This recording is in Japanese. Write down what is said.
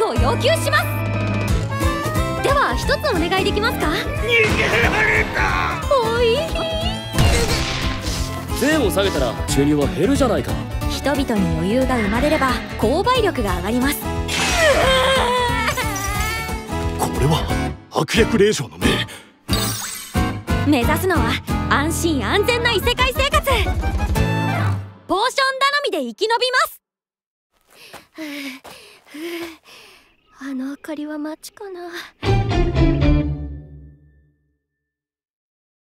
を要求します。では一つお願いできますか？ 逃げられた。 おい、 税を下げたら収入は減るじゃないか。 人々に余裕が生まれれば購買力が上がります。 これは悪役令嬢の命。 目指すのは安心安全な異世界生活。ポーション頼みで生き延びます。あの明かりは街かな。